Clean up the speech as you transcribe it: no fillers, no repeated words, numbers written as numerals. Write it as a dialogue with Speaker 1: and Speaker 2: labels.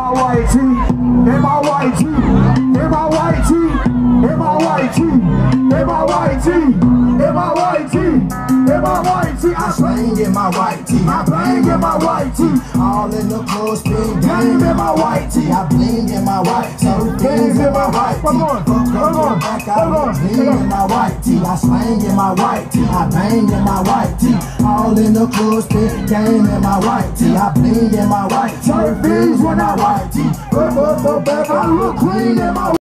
Speaker 1: my white tee, in my white tee, in my white tee, in my white tee, in my white tee, in my white tee, in my white tee. I slang in my white tee, I bang in my white tee. All in the clothes, big game in my white tee. I bling in my white tee, things in my white tee. Come on, back out, bling in my white tee. I slang in my white tee, I bang in my white tee. All in the clothes, big game in my white tee. I bling in my white tee, things when I white tee. I look clean in my